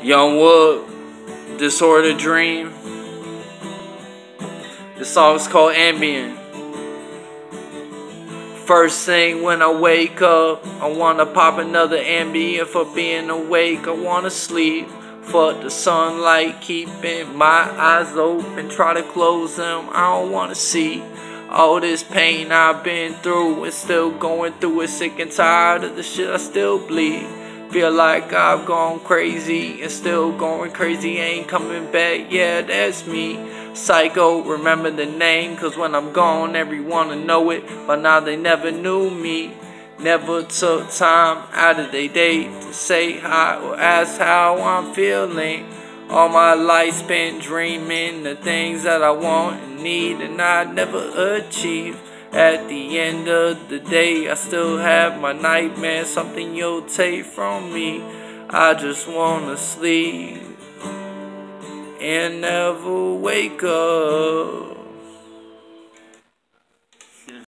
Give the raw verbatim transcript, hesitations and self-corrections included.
Young Wood, Disorder Dream. The song's called Ambient. First thing when I wake up, I wanna pop another Ambien for being awake. I wanna sleep, fuck the sunlight, keeping my eyes open, try to close them. I don't wanna see all this pain I've been through and still going through it. Sick and tired of the shit, I still bleed. Feel like I've gone crazy and still going crazy, ain't coming back, yeah, that's me. Psycho, remember the name, cause when I'm gone, everyone will know it. But now they never knew me. Never took time out of their day to say hi or ask how I'm feeling. All my life spent dreaming the things that I want and need and I never achieve. At the end of the day, I still have my nightmares, something you'll take from me. I just wanna sleep and never wake up.